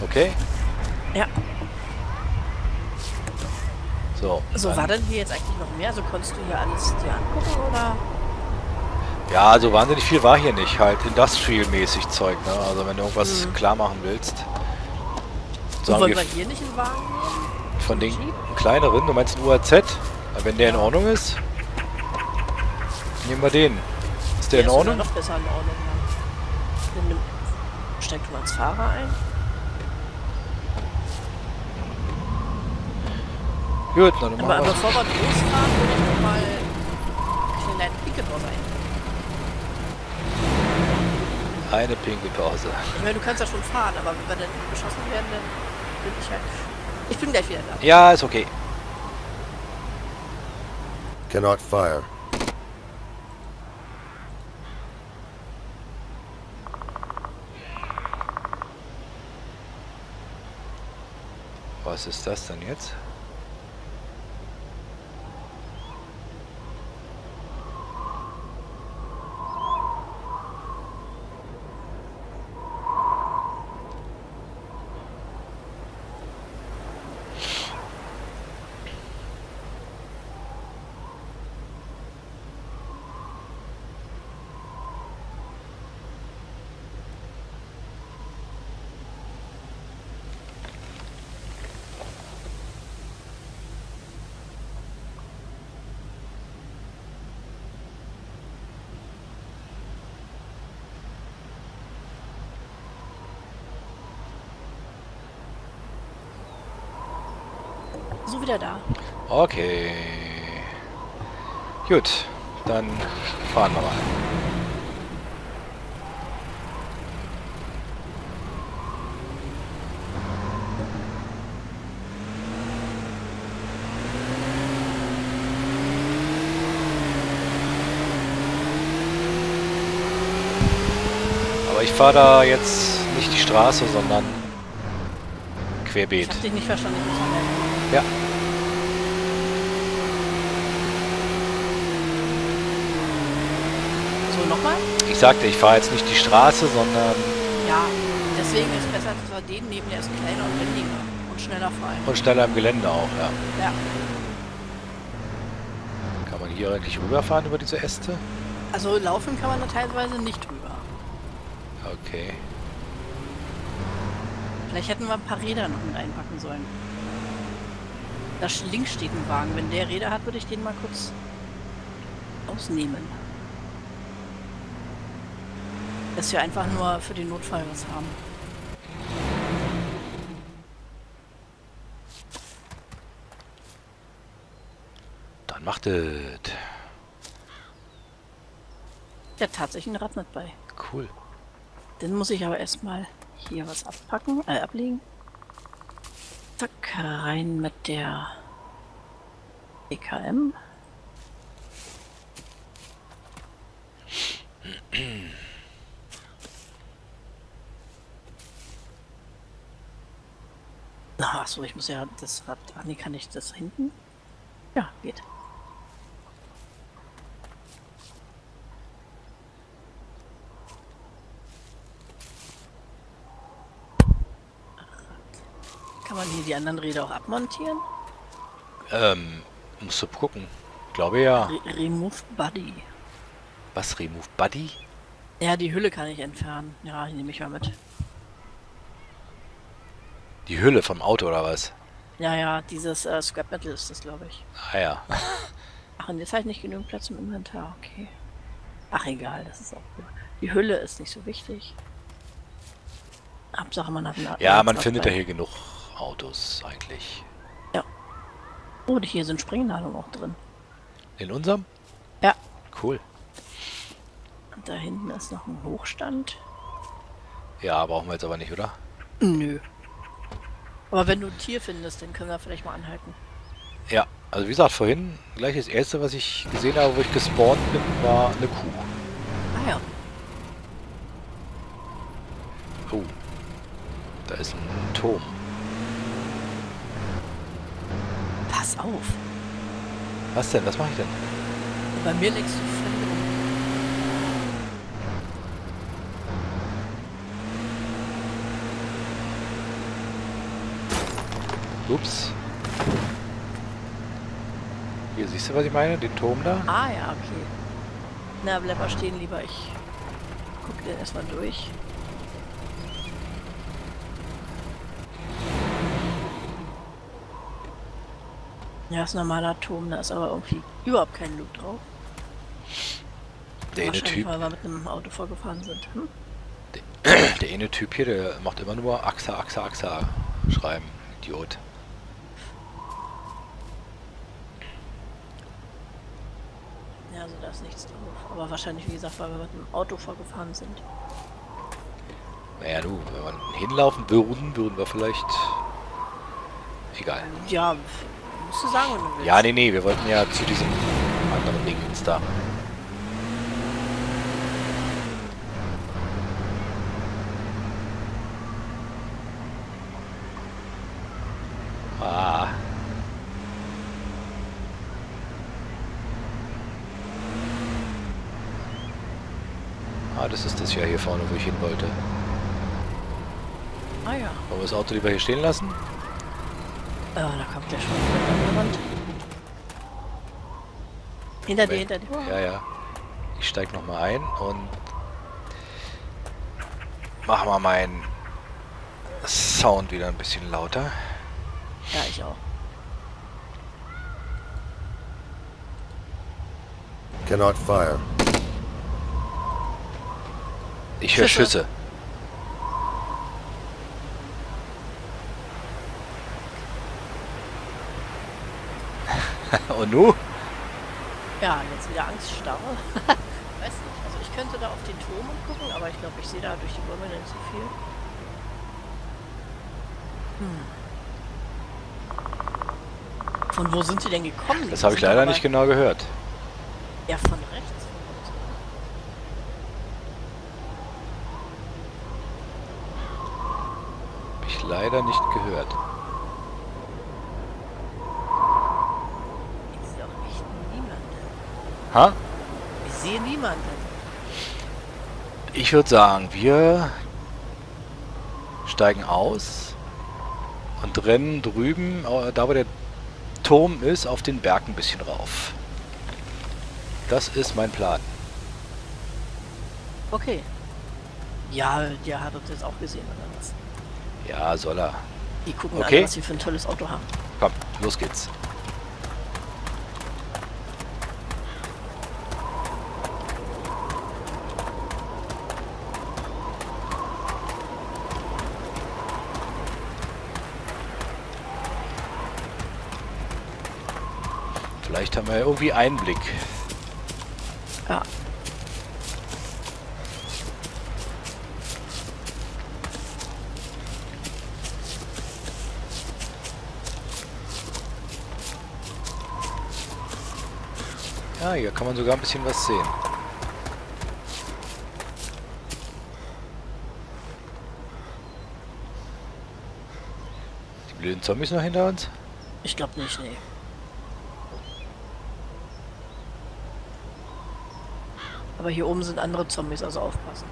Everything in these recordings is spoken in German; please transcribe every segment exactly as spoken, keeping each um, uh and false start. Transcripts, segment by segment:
okay? Ja. So. So, war denn hier jetzt eigentlich noch mehr? So konntest du hier alles dir angucken, oder? Ja, so wahnsinnig viel war hier nicht. Halt Industrial-mäßig Zeug, ne? Also wenn du irgendwas Mhm. klar machen willst. So, Sagen wollen wir wir hier nicht einen Wagen nehmen? von den Jeep? kleineren, du meinst einen U A Z? Wenn der in Ja. Ordnung ist, nehmen wir den. Ist der in ist sogar Ordnung? noch besser in Ordnung. Ja. Nimm- Steig du mal als Fahrer ein. Gut, dann machen Aber wir bevor wir losfahren, würde ich noch mal eine kleine Picke draus ein. eine pinke Pause. Ich meine, du kannst ja schon fahren, aber wenn wir dann beschossen werden, dann bin ich halt... Ich bin gleich wieder da. Ja, ist okay. Cannot fire. Was ist das denn jetzt? So wieder da. Okay. Gut, dann fahren wir mal. Aber ich fahre da jetzt nicht die Straße, sondern Ich querbeet. hab dich nicht verstanden. Ich muss mal melden. Ja. So, nochmal? Ich sagte, ich fahre jetzt nicht die Straße, sondern Ja. Deswegen ist es besser, dass wir den nehmen, der ist kleiner und wendiger und schneller fahren. und schneller im Gelände auch, ja. Ja. Kann man hier eigentlich rüberfahren über diese Äste? Also laufen kann man da teilweise nicht drüber. Okay. Vielleicht hätten wir ein paar Räder noch mit einpacken sollen. Da sch- links steht ein Wagen. Wenn der Räder hat, würde ich den mal kurz ausnehmen. Dass wir einfach nur für den Notfall was haben. Dann macht es. Der hat tatsächlich ein Rad mit bei. Cool. Dann muss ich aber erstmal hier was abpacken, äh, ablegen. Zack, rein mit der E K M. Ach so, ich muss ja das Rad. Ach nee, kann ich das hinten? Ja, geht. Kann man hier die anderen Räder auch abmontieren? Ähm, musst du gucken. Glaube ja. Re Remove Body. Was? Remove Buddy? Ja, die Hülle kann ich entfernen. Ja, die nehme ich mal mit. Die Hülle vom Auto oder was? Ja, ja, dieses äh, Scrap Metal ist das, glaube ich. Ah ja. Ach, und jetzt habe ich nicht genügend Platz im Inventar, okay. Ach, egal, das ist auch gut. Die Hülle ist nicht so wichtig. Hauptsache, man hat einen Ja, man findet ja hier genug Autos eigentlich. Ja. Oh, hier sind Sprengladungen auch drin. In unserem? Ja. Cool. Und da hinten ist noch ein Hochstand. Ja, brauchen wir jetzt aber nicht, oder? Nö. Aber wenn du ein Tier findest, dann können wir vielleicht mal anhalten. Ja, also wie gesagt, vorhin gleich das erste, was ich gesehen habe, wo ich gespawnt bin, war eine Kuh. Ah ja. Oh, da ist ein Turm. Pass auf. Was denn? Was mache ich denn? Bei mir legst du völlig um. Ups. Hier, siehst du, was ich meine? Den Turm da? Ah ja, okay. Na, bleib mal stehen lieber. Ich guck den erstmal durch. Ja, ist ein normaler Turm, da ist aber irgendwie überhaupt kein Loot drauf. Der eine Wahrscheinlich, Typ, weil wir mit einem Auto vorgefahren sind. Hm? der eine Typ hier, der macht immer nur Axa, Axa, Axa schreiben. Idiot. Ja, also da ist nichts drauf. Aber wahrscheinlich, wie gesagt, weil wir mit einem Auto vorgefahren sind. Naja, du, wenn wir hinlaufen würden, würden wir vielleicht... Egal. Ja, musst du sagen, wenn du willst. Ja, nee, nee, wir wollten ja zu diesem anderen Ding jetzt da. Ah. Ah, das ist das ja hier vorne, wo ich hin wollte. Ah ja. Wollen wir das Auto lieber hier stehen lassen? Äh, da kommt der schon an der Wand. Hinter dir, hinter dir. Ja, ja. Ich steig noch mal ein und mach mal meinen Sound wieder ein bisschen lauter. Ja, ich auch. Cannot fire. Ich höre Schüsse. Schüsse. Und nu? Ja, jetzt wieder Angststarre. Weiß nicht. Also ich könnte da auf den Turm gucken, aber ich glaube, ich sehe da durch die Bäume nicht so viel. Hm. Von wo sind sie denn gekommen? Das habe ich leider nicht genau gehört. Ja, von rechts. Hab ich leider nicht gehört. Ich sehe auch echt niemanden. Ha? Ich sehe niemanden. Ich würde sagen, wir steigen aus und rennen drüben, äh, da wo der Turm ist, auf den Berg ein bisschen rauf. Das ist mein Plan. Okay. Ja, der hat uns jetzt auch gesehen, oder was? Ja, soll er. Die gucken Okay. alle, was sie für ein tolles Auto haben. Komm, los geht's. Vielleicht haben wir ja irgendwie Einblick. Ja. Ja, hier kann man sogar ein bisschen was sehen. Die blöden Zombies noch hinter uns? Ich glaube nicht, nee. Aber hier oben sind andere Zombies, also aufpassen.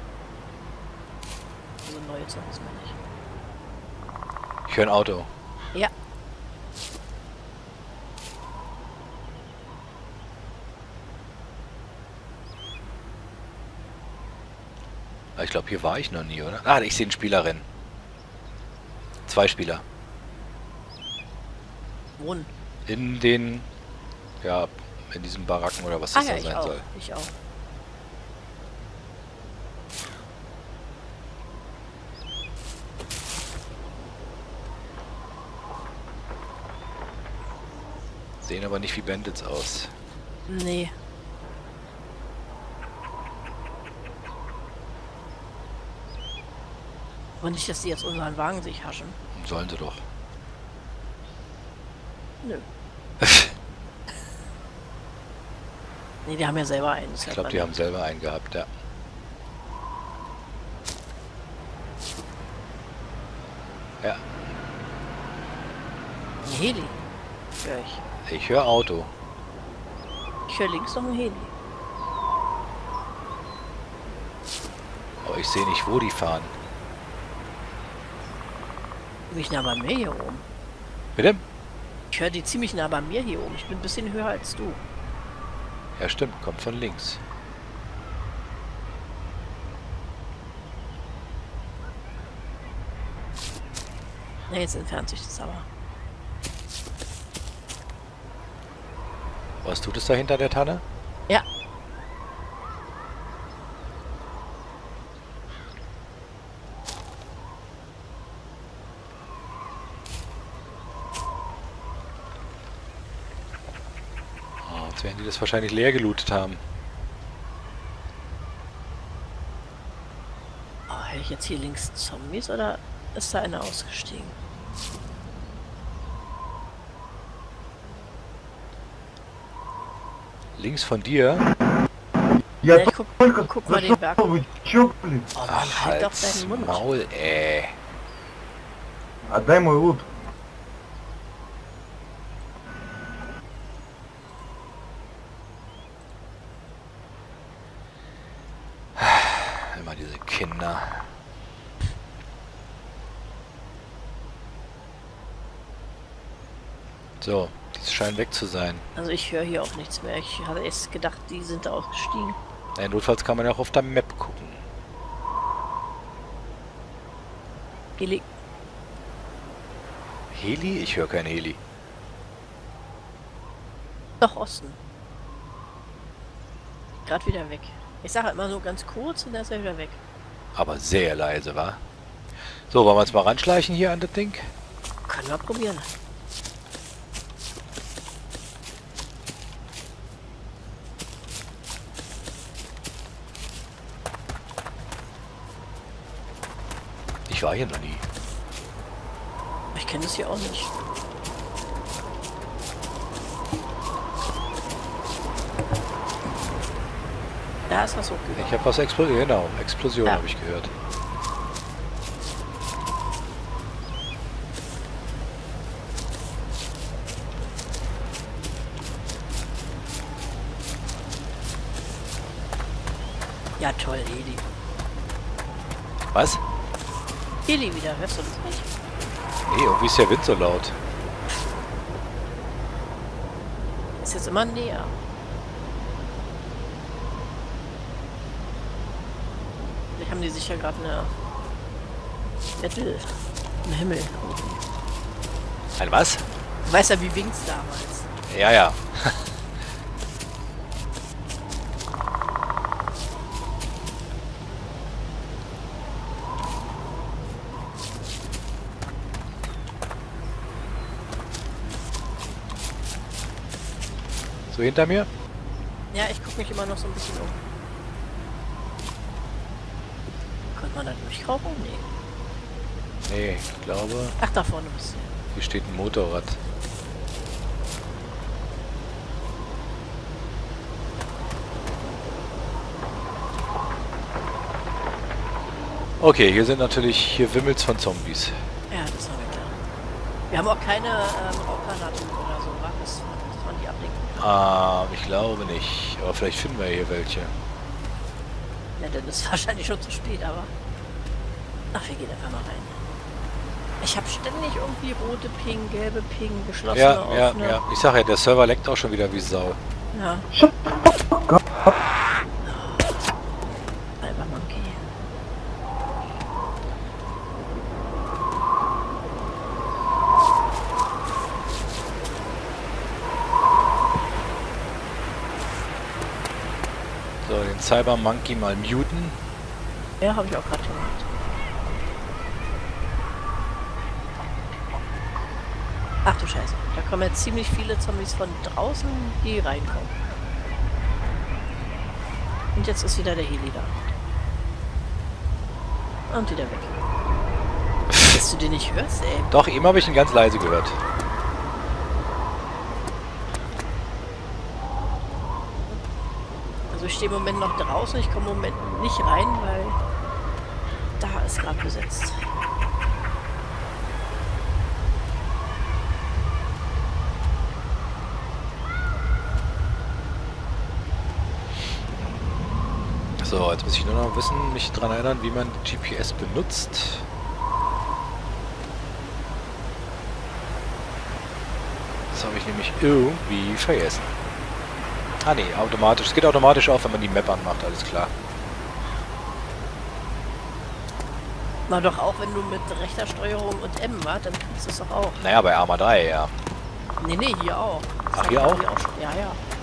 Also neue Zombies meine ich. Ich höre ein Auto. Ja. Ah, ich glaube, hier war ich noch nie, oder? Ah, ich sehe einen Spieler rennen. Zwei Spieler. Wohnen. In den... Ja, in diesen Baracken oder was Ah das ja, da ich sein auch. soll. Ich auch. Sehen aber nicht wie Bandits aus. Nee. Aber nicht, dass die jetzt unseren Wagen sich haschen. Sollen sie doch. Nö. Nee, die haben ja selber einen. Ich glaube, die haben selber einen gehabt, ja. Ja, Ein Heli. Hör ich. ich höre Auto. Ich höre links noch ein Heli. Aber ich sehe nicht, wo die fahren. Wie ich nah bei mir hier oben. Bitte? Ich höre die ziemlich nah bei mir hier oben. Ich bin ein bisschen höher als du. Ja, stimmt. Kommt von links. Na, jetzt entfernt sich das aber. Was tut es da hinter der Tanne? Ja. Oh, jetzt werden die das wahrscheinlich leer gelootet haben. Oh, höre ich jetzt hier links Zombies oder ist da einer ausgestiegen? Links von dir? Ja, Я ich guck, только guck mal den Berg. зашел, вы чё, блин? Oh Mann, Ach, halt doch halt's deinen Mund. Maul, ey. Отдай мой лут. Immer diese Kinder. So, die scheinen weg zu sein. Also ich höre hier auch nichts mehr. Ich hatte erst gedacht, die sind da ausgestiegen. Ja, notfalls kann man ja auch auf der Map gucken. Heli. Heli? Ich höre kein Heli. Doch, Osten. Gerade wieder weg. Ich sage immer so ganz kurz und dann ist er wieder weg. Aber sehr leise, wa? So, wollen wir uns mal ranschleichen hier an das Ding? Können wir probieren. Ich war hier noch nie. Ich kenne das hier auch nicht. Da ist was hochgegangen. Ich habe was explodiert. Genau, Explosion Ja. habe ich gehört. Ja toll, Heli. Was? Heli wieder, hörst du das nicht? Nee, irgendwie ist der Wind so laut. Ist jetzt immer näher. Vielleicht haben die sicher gerade eine Battle im Himmel. Ein was? Du weißt ja, wie Wings damals. Ja, ja. So hinter mir? Ja, ich gucke mich immer noch so ein bisschen um. Könnte man da durchrauchen? Nee. Nee, ich glaube, Ach, da vorne bist du. hier steht ein Motorrad. Okay, hier sind natürlich, hier wimmelt's von Zombies. Ja, das war mir klar. Wir haben auch keine ähm, Rauchgranaten oder so, wa? Das, das waren die ablenken. Ah, ich glaube nicht. Aber vielleicht finden wir hier welche. Ja, dann ist wahrscheinlich schon zu spät, aber... Ach, wir gehen einfach mal rein. Ich habe ständig irgendwie rote Ping, gelbe Ping, geschlossene, Ja, ja, offene. ja. Ich sag ja, der Server leckt auch schon wieder wie Sau. Ja. Alber Monkey. So, den Cyber Monkey mal muten. Ja, habe ich auch gerade gemacht. Ach du Scheiße. Da kommen jetzt ziemlich viele Zombies von draußen, die reinkommen. Und jetzt ist wieder der Heli da. Und wieder weg. Dass du den nicht hörst, ey. Doch, eben habe ich ihn ganz leise gehört. Also ich stehe im Moment noch draußen, ich komme im Moment nicht rein, weil da ist gerade besetzt. So, jetzt muss ich nur noch wissen, mich daran erinnern, wie man G P S benutzt. Das habe ich nämlich irgendwie vergessen. Ah ne, automatisch. Es geht automatisch auf, wenn man die Map anmacht, alles klar. Na doch, auch wenn du mit rechter Steuerung und M, wa? Dann kriegst du es doch auch. Naja, bei Arma drei, ja. Nee, nee, hier auch. Das Ach, hat hier man auch? schon- Ja, ja.